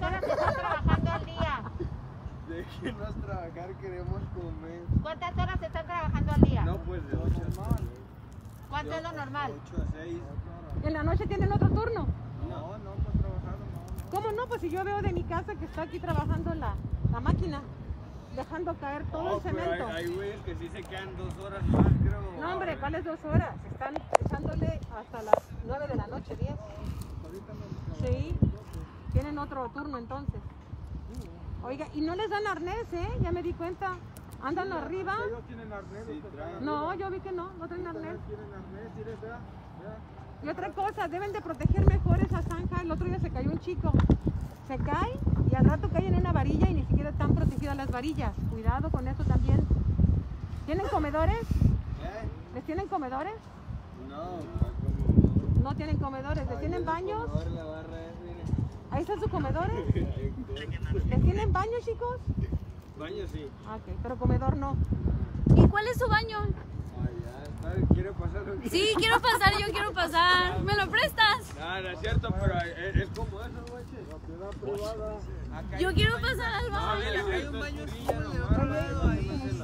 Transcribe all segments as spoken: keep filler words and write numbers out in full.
horas están trabajando al día? Déjenos trabajar, queremos comer. ¿Cuántas horas están trabajando al día? No, pues de ocho a seis. ¿Cuánto es lo normal? ocho a seis. ¿En la noche tienen otro turno? No, no, pues trabajar no. ¿Cómo no? Pues si yo veo de mi casa que está aquí trabajando la, la máquina, dejando caer todo No, el pero cemento. hay, hay güeyes que sí se quedan dos horas más, creo. No, hombre, ¿cuáles dos horas? Están echándole hasta las nueve de la noche, diez. Sí, tienen otro turno entonces. Oiga, y no les dan arnés, ¿eh? Ya me di cuenta. Andan arriba. Ellos tienen arnés. Sí, traen. No, yo vi que no, no traen arnés. Tienen arnés, mire, vea, vea. Y otra cosa, deben de proteger mejor esa zanja. El otro día se cayó un chico. Se cae y al rato cae en una varilla y ni siquiera están protegidas las varillas. Cuidado con eso también. ¿Tienen comedores? ¿Eh? ¿Les tienen comedores? No, como No tienen comedores. ¿Les tienen baños? Por la barra es, mire. Ahí están sus comedores. ¿Les tienen baños, chicos? Baño sí. Ah, ok, pero comedor no. ¿Y cuál es su baño? Ah, ya, está, ¿quiere pasar? Sí, quiero pasar, yo quiero pasar. ¿Me lo prestas? No, no es cierto, pero es, es como eso, guache. La propiedad privada. Acá Yo hay- quiero pasar al Ah, baño. mira, acá hay un baño azul de otro lado ahí.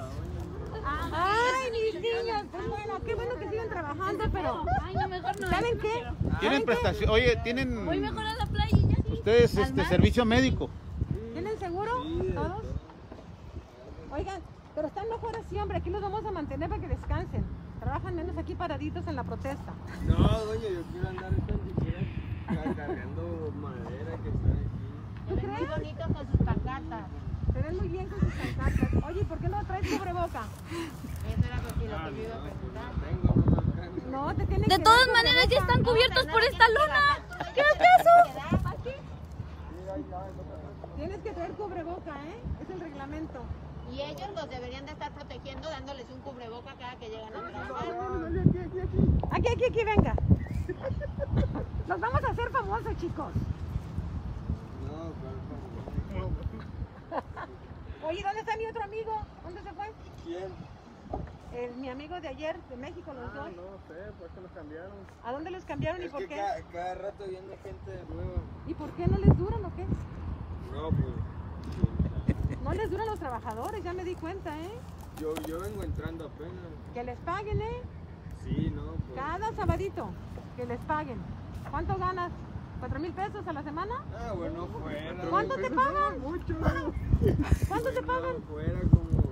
Ay, mis niños, pues bueno, qué bueno que sigan trabajando, pero Ay, no, mejor no. ¿saben qué? ¿Tienen ¿Saben qué? prestación? Oye, ¿tienen Voy mejor a la playa y ya. ustedes ¿Al este mar? servicio médico? ¿Tienen seguro? ¿Todos? Oigan, pero están mejor así, hombre, aquí los vamos a mantener para que descansen. Trabajan menos aquí paraditos en la protesta. No, doña, yo quiero andar tan siquiera cargando madera que está aquí. ¿Tú Se ven muy crees? bonitos con sus pancartas. Se ven muy bien con sus pancartas. Oye, ¿por qué no traes cubreboca? Eso era lo que, lo que yo iba a preguntar. Tengo nomás acá. No, te tienen De que todas dar maneras ya cubrebocas. están cubiertos por esta luna. ¿Qué acaso? Aquí. Tienes que traer cubreboca, ¿eh? Es el reglamento. Y ellos los deberían de estar protegiendo dándoles un cubreboca cada que llegan a trabajar. Aquí, aquí, aquí, venga. Los vamos a hacer famosos, chicos. No, pero Oye, ¿dónde está mi otro amigo? ¿Dónde se fue? ¿quién? El, mi amigo de ayer, de México, los dos. No sé, ¿por qué los cambiaron? ¿A dónde los cambiaron y Es por que qué? cada, cada rato viendo gente nueva. ¿Y por qué no les duran o qué? No, pues. No les duran los trabajadores, ya me di cuenta, ¿eh? Yo, yo vengo entrando apenas. Que les paguen, ¿eh? Sí, no, pues. Cada sabadito, que les paguen. ¿Cuánto ganas? ¿Cuatro mil pesos a la semana? Ah, bueno, fuera. ¿Cuánto te pagan? Mucho. ¿Cuánto te pagan? Fuera como.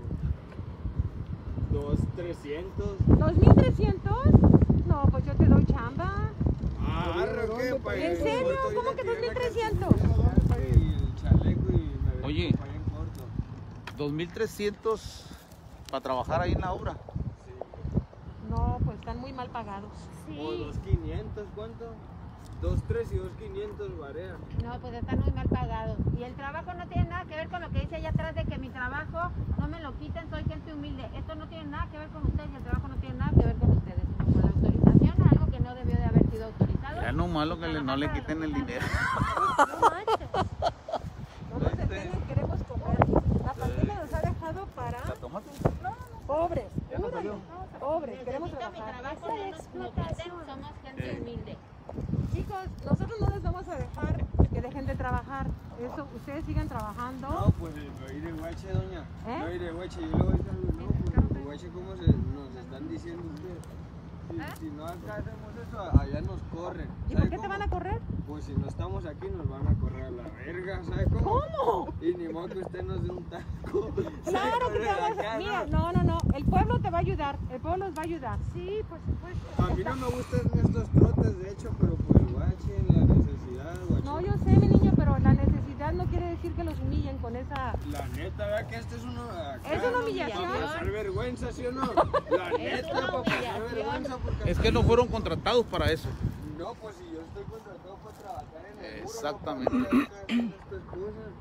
Dos, trescientos. ¿Dos mil trescientos? No, pues yo te doy chamba. Ah, ¿qué? Pa- ¿En serio? ahorita ¿Cómo que llegué dos a mil la trescientos? cantina Y el chaleco y me vengo Oye. para allá en corto. dos mil trescientos para trabajar ahí en la obra. No, pues están muy mal pagados. O dos quinientos, ¿cuánto? Dos tres y dos quinientos varía. No, pues están muy mal pagados. Y el trabajo no tiene nada que ver con lo que dice allá atrás de que mi trabajo no me lo quiten, soy gente humilde. Esto no tiene nada que ver con ustedes y el trabajo no tiene nada que ver con ustedes, sino con la autorización, algo que no debió de haber sido autorizado. Ya no malo que le- no le quiten el dinero. No manches. No nos detengan, queremos comer. La pandemia nos ha dejado para pobres. Pobres, queremos Necesito mi trabajar. trabajo, no nos lo quiten, somos gente humilde. Chicos, nosotros no les vamos a dejar que dejen de trabajar. Eso, ustedes sigan trabajando. No, pues lo iré guache, doña. ¿Eh? Lo iré guache. Yo le voy a decir algo. No, pues guache, ¿cómo se, nos están diciendo ustedes? Si, si no acá hacemos eso, allá nos corren. ¿Y ¿Sabe por qué te cómo? van a correr? Pues si no estamos aquí, nos van a correr a la verga, ¿sabe cómo? ¿Cómo? Y ni modo que usted nos dé un taco. Claro que te vamos a... Mira, no, no, no. El pueblo te va a ayudar. El pueblo nos va a ayudar. Sí, por supuesto. A mí no me gustan estos trotes, de hecho, pero pues guache, la necesidad, guache. No, yo sé, mi niño, pero la necesidad no quiere decir que los humillen con esa... La neta, vea que esto es una... acá, Es una ¿no? humillación. Para pasar vergüenza, ¿sí o no? La neta, una para pasar humillación. vergüenza. Porque Es que no fueron contratados para eso. no, pues si yo estoy contratado para trabajar en el muro, Exactamente. no para estar haciendo estas cosas.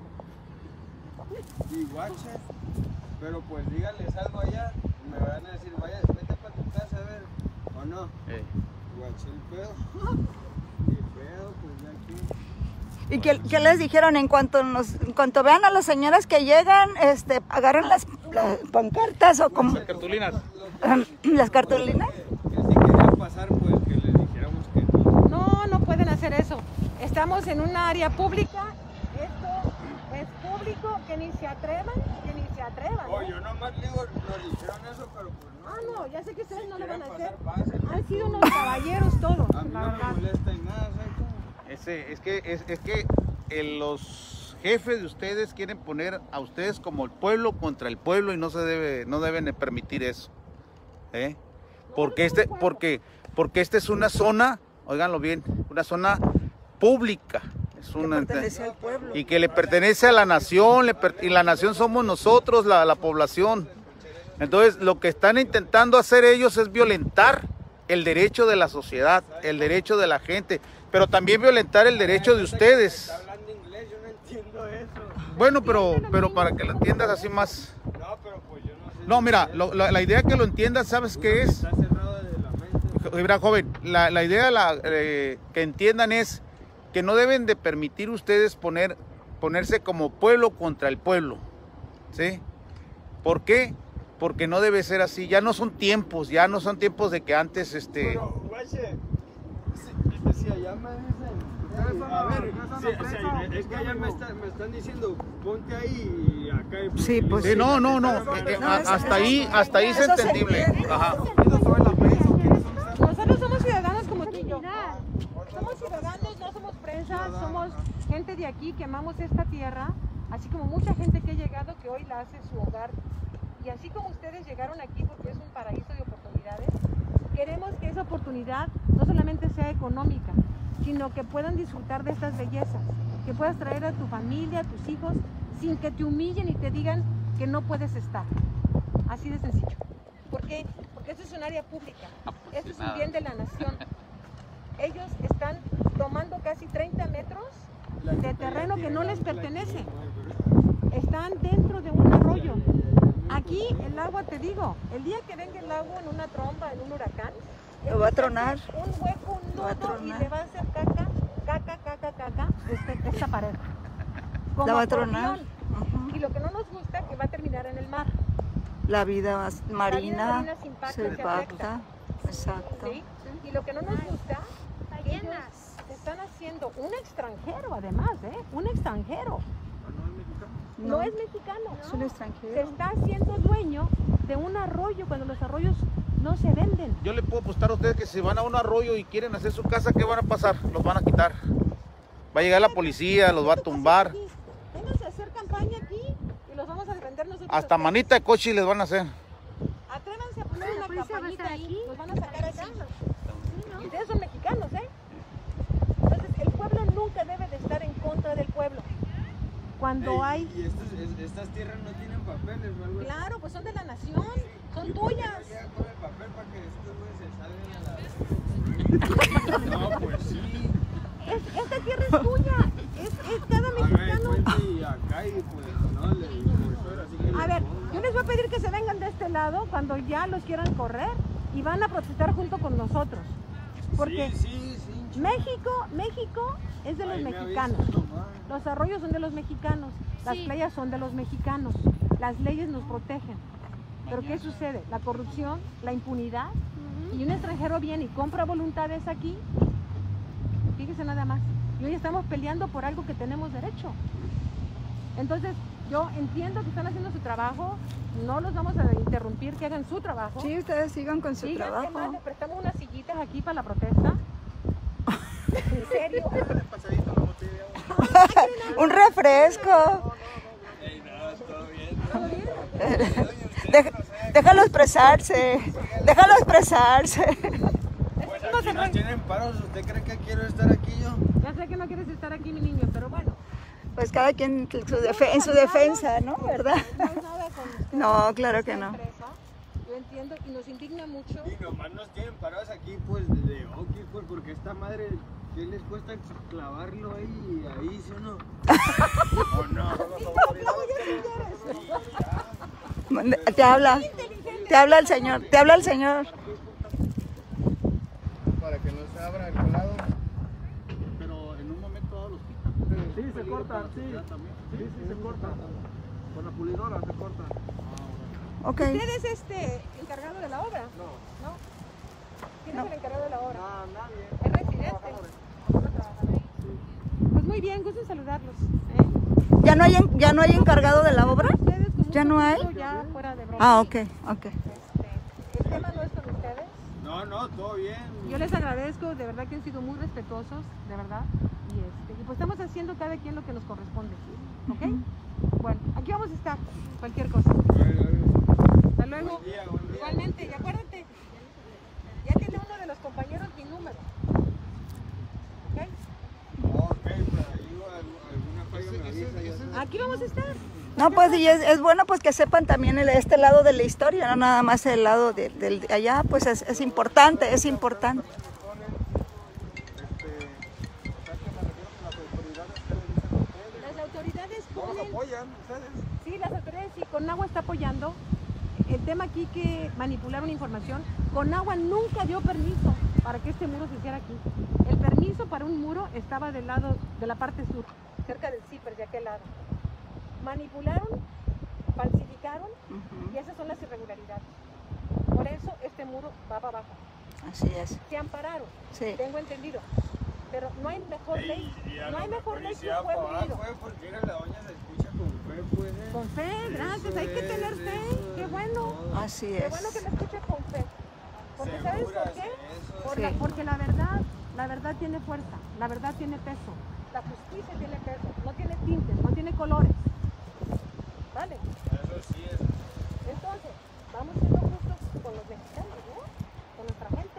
Y guache, pero pues díganles algo allá, me van a decir, vaya, vete para tu casa a ver, o no. Eh, Guache el pedo. Y pedo, pues ya aquí. ¿Y qué, qué les dijeron en cuanto nos, en cuanto vean a las señoras que llegan, este, agarran las, las pancartas o como las cartulinas. las cartulinas? Que, que si querían pasar, pues que les dijéramos que no. No, no pueden hacer eso. Estamos en un área pública. Es público que ni se atrevan, que ni se atrevan. Oh, ¿eh? yo nomás digo, nos dijeron eso, pero pues no. Ah, no, ya sé que ustedes Si no lo van a quieren hacer. pasar, pásenlo. Han sido unos caballeros todos, A mí la no me verdad. molesta en nada, ¿sabes cómo? Ese, es que, es, es que eh, los jefes de ustedes quieren poner a ustedes como el pueblo contra el pueblo y no se debe, no deben de permitir eso. ¿eh? Porque este, porque, porque esta es una zona, óiganlo bien, una zona pública. Es una, pertenece al pueblo. y que le pertenece a la nación, le per- y la nación somos nosotros, la, la población. Entonces, lo que están intentando hacer ellos es violentar el derecho de la sociedad, el derecho de la gente, pero también violentar el derecho de ustedes. Está hablando inglés, yo no entiendo eso. Bueno, pero, pero para que lo entiendas así más. No, pero pues yo no sé. No, mira, lo- la, la idea que lo entiendas, ¿sabes qué es? Está cerrado de la mente. Mira, joven, la, la idea la, eh, que entiendan es que no deben de permitir ustedes poner, ponerse como pueblo contra el pueblo, ¿sí? ¿Por qué? Porque no debe ser así, ya no son tiempos, ya no son tiempos de que antes, este... Pero, guache, si, si allá me dicen, a ver, si, si, es que allá me, está- me están diciendo, ponte ahí y acá. y- Sí, pues Sí, no, no, no, eh, eh, a- hasta ahí, hasta ahí es Eso se entendible. entiende. Ajá. Nosotros somos ciudadanos como tú y yo. Somos ciudadanos, no somos prensa, somos gente de aquí que amamos esta tierra, así como mucha gente que ha llegado que hoy la hace su hogar. Y así como ustedes llegaron aquí porque es un paraíso de oportunidades, queremos que esa oportunidad no solamente sea económica, sino que puedan disfrutar de estas bellezas, que puedas traer a tu familia, a tus hijos, sin que te humillen y te digan que no puedes estar. Así de sencillo. ¿Por qué? Porque esto es un área pública, esto es un bien de la nación. Ellos están tomando casi treinta metros de terreno que no les pertenece. Están dentro de un arroyo. Aquí el agua, te digo, el día que venga el agua en una tromba, en un huracán, Lo va a tronar. un hueco, un Lo va a nudo y tronar. le va a hacer caca, caca, caca, caca, este- esta pared. Como La va a tronar. acordeón. Ujú. Y lo que no nos gusta es que va a terminar en el mar. La vida más marina marina se impacta, se se impacta. Exacto. ¿Sí? Y lo que no nos gusta, ellos se están haciendo un extranjero además, ¿eh? Un extranjero. No, No, es mexicano. es un Se extranjero. está haciendo dueño de un arroyo cuando los arroyos no se venden. Yo le puedo apostar a ustedes que si van a un arroyo y quieren hacer su casa, ¿qué van a pasar? Los van a quitar. Va a llegar la policía, los va a tumbar. Vénganse a hacer campaña aquí y los vamos a defender nosotros. a Hasta ustedes. manita de coche les van a hacer. Atrévanse a poner una campañita ahí, los van a sacar acá. Y ustedes son mexicanos, ¿eh? Entonces, el pueblo nunca debe de estar en contra del pueblo. Cuando Ey, hay... Y estos, es- estas tierras no tienen papeles o algo así. Claro, pues son de la nación, son tuyas. Ya con el papel para que estos güeyes se salgan a la... No, pues sí. Es- esta tierra es tuya, es, es cada Haga de mexicano. cuenta y acá y pues no, le pues ahora sí que A le ver, pongo. yo les voy a pedir que se vengan de este lado cuando ya los quieran correr y van a protestar junto con nosotros. Porque Sí, sí, sí. México, México es de los Ahí me mexicanos. avisas nomás. Los arroyos son de los mexicanos, las Sí. playas son de los mexicanos, las leyes nos protegen. Pero ¿qué sucede? La corrupción, la impunidad, y un extranjero viene y compra voluntades aquí, fíjese nada más. Y hoy estamos peleando por algo que tenemos derecho. Entonces, yo entiendo que están haciendo su trabajo, no los vamos a interrumpir, que hagan su trabajo. Sí, ustedes sigan con su Sigan, ¿qué más? trabajo. Le prestamos unas sillitas aquí para la protesta. ¿En serio? Un refresco. Ey, no, todo bien. ¿Todo bien? Deja- déjalo expresarse. Déjalo expresarse. Pues aquí nos tienen paros. ¿Usted cree que quiero estar aquí yo? Ya sé que no quieres estar aquí, mi niño, pero bueno. Pues cada quien en su, defe- en su defensa, ¿no? ¿Verdad? No hay nada con usted. No, claro que Esta no. empresa, yo entiendo y nos indigna mucho. Y nomás nos tienen parados aquí pues de Oquis, pues porque esta madre, ¿qué les cuesta clavarlo ahí, ahí, sí o no? ¿O no? Te habla. Te habla el señor. Te habla el señor. Para que no se abra el colado. Pero en un momento dado los quitan. Sí, se corta, sí. Sí, sí, se corta. Con la pulidora se corta. Ok. ¿Usted es este encargado de la obra? No. ¿No? ¿Quién es el encargado de la obra? No, nadie. Es residente. Pues muy bien, gusto en saludarlos. ¿eh? ¿Ya no hay, en- ya no hay encargado de la obra? Ustedes con mucho ¿Ya no hay? gusto, ya fuera de broma. Ah, ok, ok. Este, el tema no es con ustedes. No, no, todo bien. Yo les agradezco, de verdad que han sido muy respetuosos, de verdad. Y, este, y pues estamos haciendo cada quien lo que nos corresponde, ¿ok? Bueno, aquí vamos a estar, cualquier cosa. Hasta luego. Buen día, buen día. Igualmente, y acuérdate, ya tiene uno de los compañeros mi número. ¿Ok? Ok, pero ahí alguna falla me avisa, ya sabes. Aquí vamos a estar. No, pues y es, es bueno pues que sepan también el, este lado de la historia, no nada más el lado de, del de allá, pues es, es importante, es importante. Las autoridades ¿Cómo los ponen... apoyan ustedes? Sí, las autoridades, sí, Conagua está apoyando. El tema aquí que manipularon información, Conagua nunca dio permiso para que este muro se hiciera aquí. El permiso para un muro estaba del lado de la parte sur, cerca del CIPER, de aquel lado. Manipularon, falsificaron y esas son las irregularidades. Por eso este muro va para abajo. Así es. Se ampararon, Sí. tengo entendido. Pero no hay mejor ley, Y a no hay lo mejor mejor ley y que si un va pueblo para unido. abajo, porque la doña se escucha con fe, pues. eh. Con fe, gracias, hay que Eso tener es, fe, eso qué es bueno. todo. Así Qué es. bueno que me escuche con fe. Porque ¿sabes por Seguras, qué? eso, Por Sí. la- porque la verdad, la verdad tiene fuerza, la verdad tiene peso, la justicia tiene peso, no tiene tintes, no tiene colores. ¿Vale? Eso sí es. Entonces, vamos siendo justos con los mexicanos, ¿no? Con nuestra gente.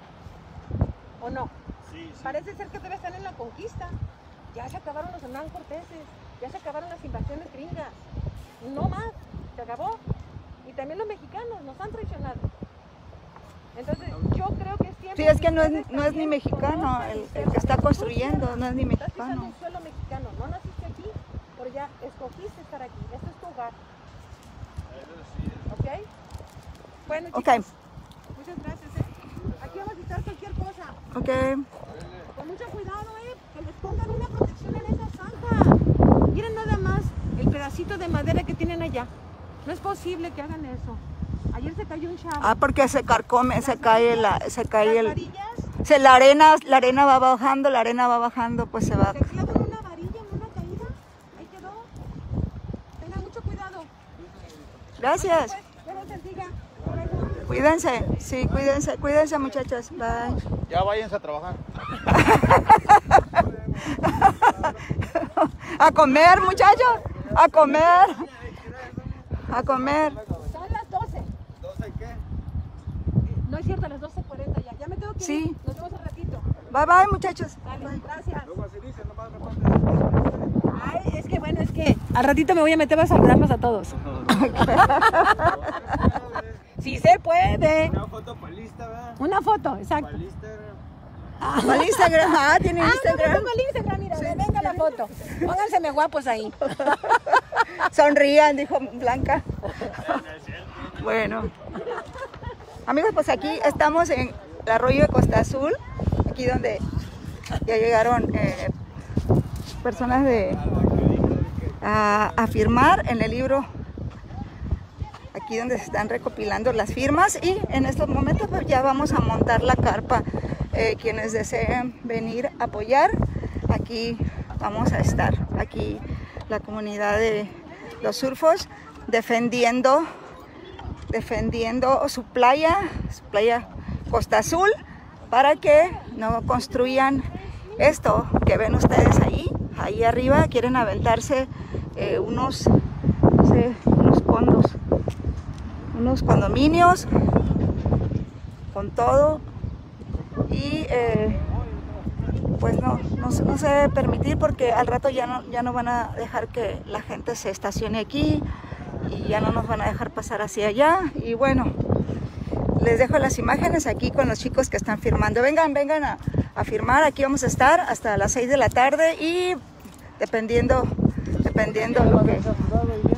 ¿O no? Sí, sí. Parece ser que todavía están en la conquista. Ya se acabaron los Hernán Corteses, ya se acabaron las invasiones gringas. No más, se acabó. Y también los mexicanos nos han traicionado. Entonces, yo creo que es tiempo. Sí, es que no es, ustedes no es ni también mexicano, conozcan el, y el sepan. que está Tú construyendo tierra, no es ni estás pisando mexicano. un suelo mexicano, no naciste aquí, pero ya escogiste estar aquí. Este es tu hogar, Eso sí es. ¿ok? Bueno, Ok. chicos, muchas gracias, ¿eh? Aquí vamos a estar cualquier cosa. Ok. Con mucho cuidado, ¿eh? Que les pongan una protección en esa zanja. Miren nada más el pedacito de madera que tienen allá. No es posible que hagan eso. Ayer se cayó un chavo. Ah, porque se carcome, se cae la, se cae Las el, varillas, se la arena, la arena va bajando, la arena va bajando, pues se va. se clavan una varilla en una caída. Ahí quedó. Tengan mucho cuidado. Gracias. Pues, Dios los bendiga. Por eso. Cuídense, sí, cuídense, cuídense muchachos. Bye. Ya váyanse a trabajar. A comer, muchachos, a comer, a comer. Son las doce. ¿doce qué? No es cierto, las doce cuarenta ya. Ya me tengo que Sí. ir. Nos vemos un ratito. Bye, bye, muchachos. Vale, gracias. Luego así dicen, nomás reparte. Ay, es que bueno, es que al ratito me voy a meter a saludarlos a todos. Sí se puede. Una foto para lista, ¿verdad? Una foto, exacto. Para lista. Para el Instagram, ah, tiene Ah, no, me Instagram. pongo el Instagram, mira, venga la foto. Pónganseme guapos ahí. Sonrían, dijo Blanca. Bueno. Amigos, pues aquí estamos en el arroyo de Costa Azul, aquí donde ya llegaron eh, personas de a, a firmar en el libro, aquí donde se están recopilando las firmas, y en estos momentos pues, ya vamos a montar la carpa. Eh, quienes deseen venir a apoyar, aquí vamos a estar, aquí la comunidad de los surfos defendiendo defendiendo su playa, su playa Costa Azul, para que no construyan esto que ven ustedes ahí, ahí arriba. Quieren aventarse eh, unos, no sé, unos condos, unos condominios con todo, y eh, pues no, no, se- no se debe permitir, porque al rato ya no, ya no van a dejar que la gente se estacione aquí y ya no nos van a dejar pasar hacia allá. Y bueno, les dejo las imágenes aquí con los chicos que están firmando. Vengan, vengan a, a firmar. Aquí vamos a estar hasta las seis de la tarde, y dependiendo, dependiendo lo que